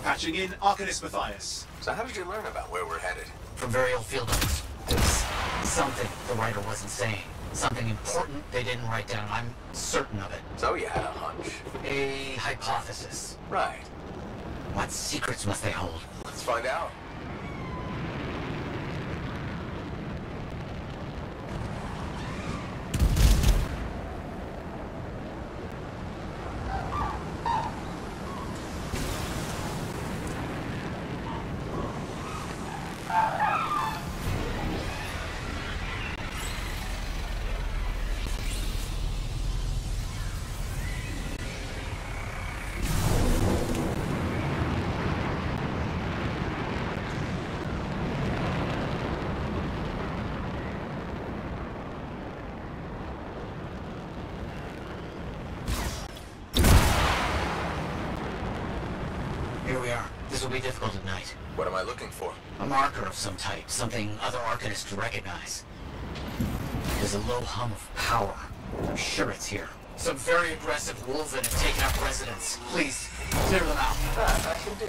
Patching in Arcanist Matthias. So how did you learn about where we're headed? From very old field notes. There's something the writer wasn't saying. Something important they didn't write down. I'm certain of it. So you had a hunch. A hypothesis. Right. What secrets must they hold? Let's find out. Here we are. This will be difficult at night. What am I looking for? A marker of some type. Something other Arcanists recognize. There's a low hum of power. I'm sure it's here. Some very aggressive wolves that have taken up residence. Please, clear them out. That I can do.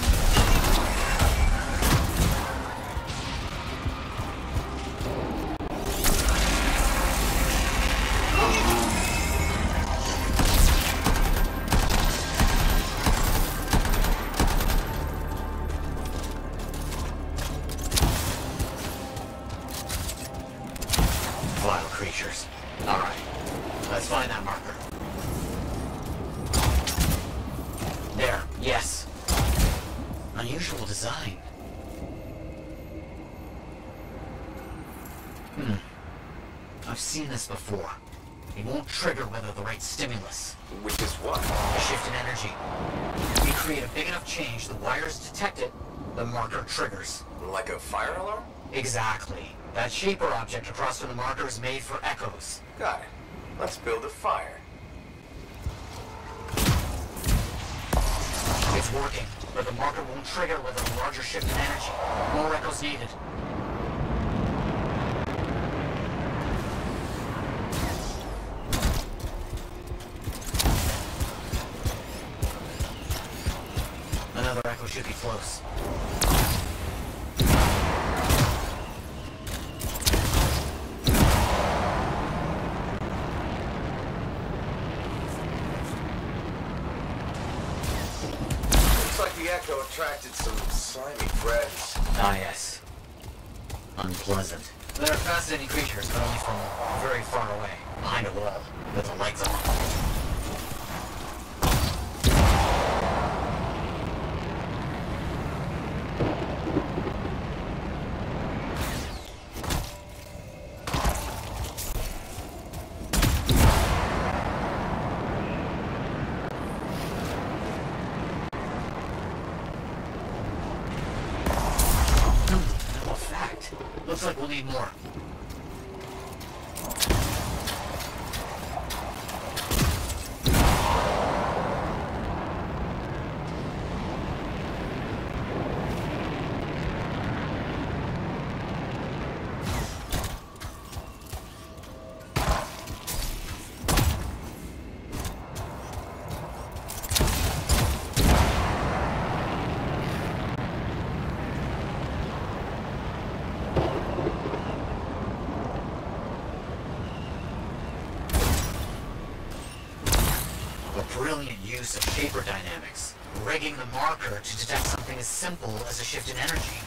Vile creatures. All right. Let's find that marker. There. Yes. Unusual design. I've seen this before. It won't trigger whether the right stimulus. Which is what? A shift in energy. We create a big enough change, the wires detect it, the marker triggers. Like a fire alarm? Exactly. That shape or object across from the marker is made for echoes. Got it. Let's build a fire. It's working, but the marker won't trigger without a larger shift in energy. More echoes needed. Another echo should be close. Looks like the echo attracted some slimy friends. Ah, yes. Unpleasant. They're fascinating creatures, but only from very far away, behind a wall, with the lights on. No effect. Looks like we'll need more. A brilliant use of shaper dynamics, rigging the marker to detect something as simple as a shift in energy.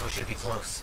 echo should be close.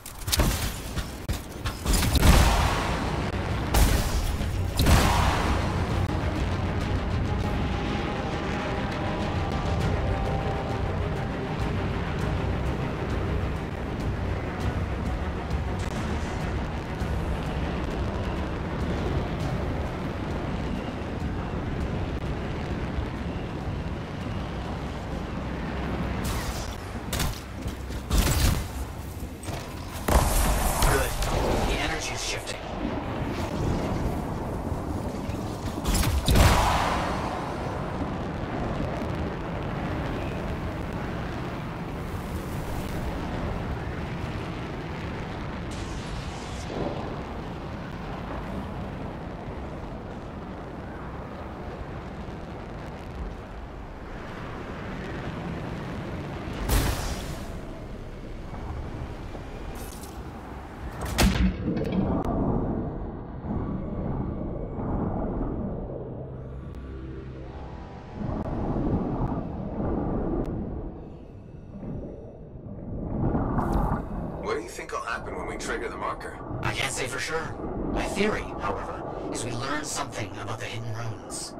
What do you think will happen when we trigger the marker? I can't say for sure. My theory, however, is we learn something about the hidden runes.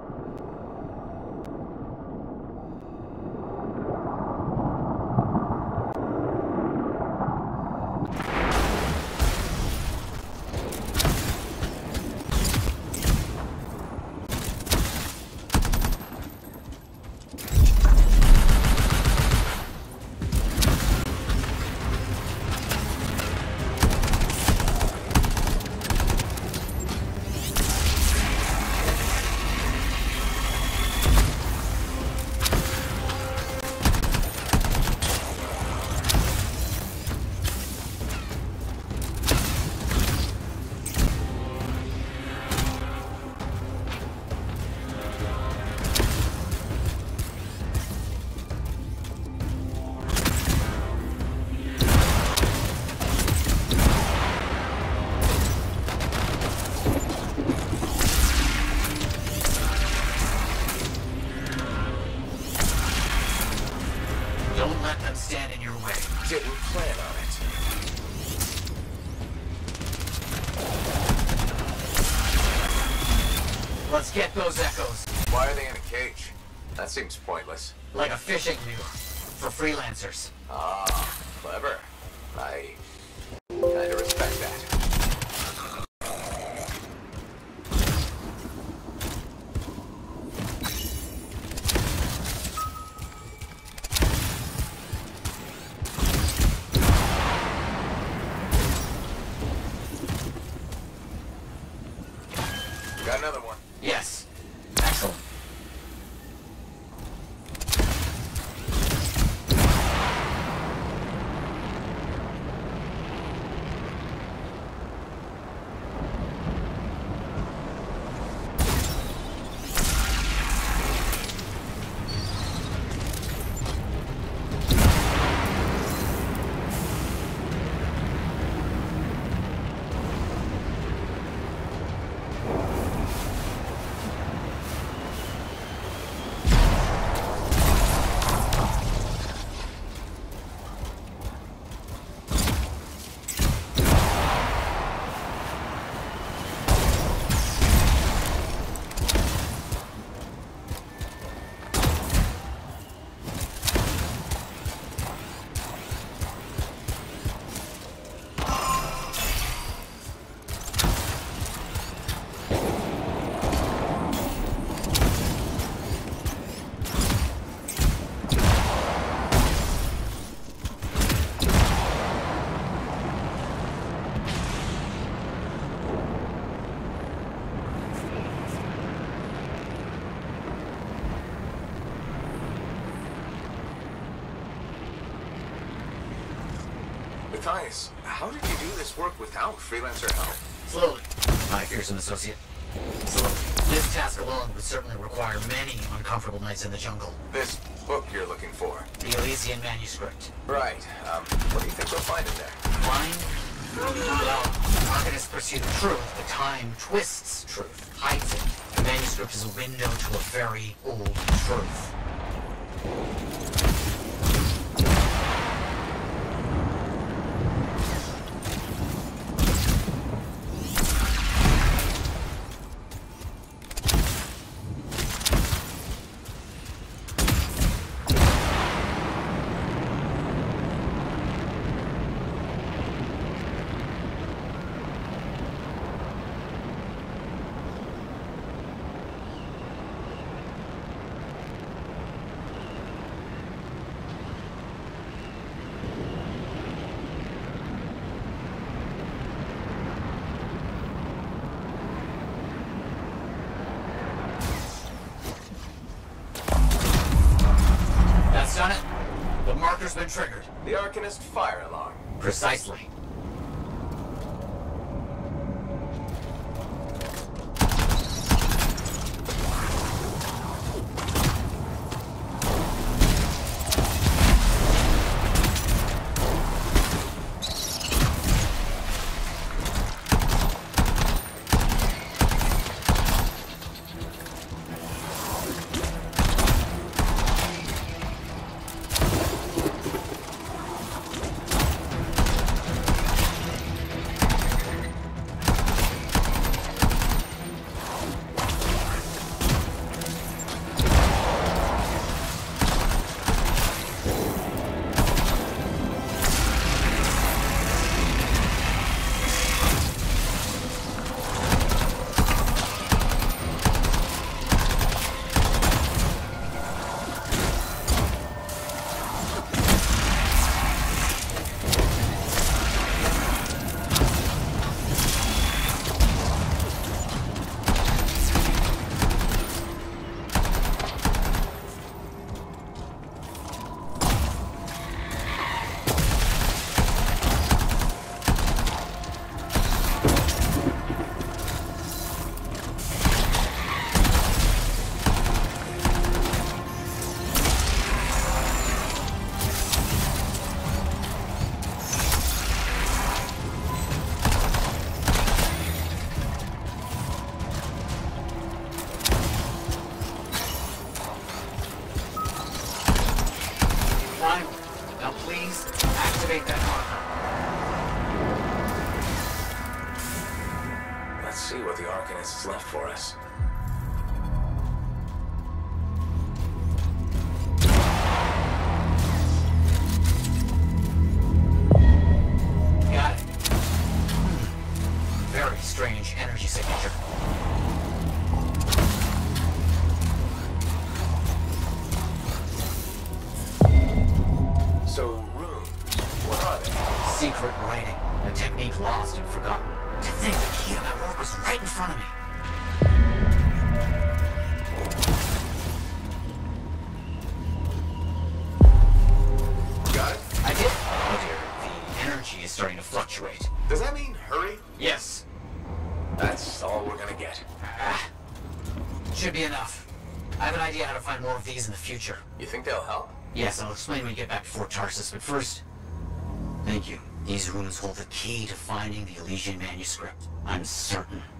Don't let them stand in your way. Didn't plan on it. Let's get those echoes. Why are they in a cage? That seems pointless. Like a fishing lure. For freelancers. Ah, clever. I kinda respect that. Got another one. Yes. Excellent. Matthias, how did you do this work without freelancer help? Slowly, my fearsome associate. Slowly. This task alone would certainly require many uncomfortable nights in the jungle. This book you're looking for. The Elysian manuscript. Right. What do you think we'll find in there? Find? Well, arcanists pursue the truth, but time twists truth, hides it. The manuscript is a window to a very old truth. been triggered? The Arcanist fire alarm. Precisely. Now please, activate that marker. Let's see what the Arcanist has left for us. Got it. Very strange energy signature. So, runes, what are they? Secret writing. A technique lost and forgotten. To think the key to my work was right in front of me. Got it? I did. Oh dear, the energy is starting to fluctuate. Does that mean hurry? Yes. That's all we're gonna get. Should be enough. I have an idea how to find more of these in the future. You think they'll help? Yes, I'll explain when we get back to Fort Tarsus, but first... Thank you. These runes hold the key to finding the Elysian manuscript. I'm certain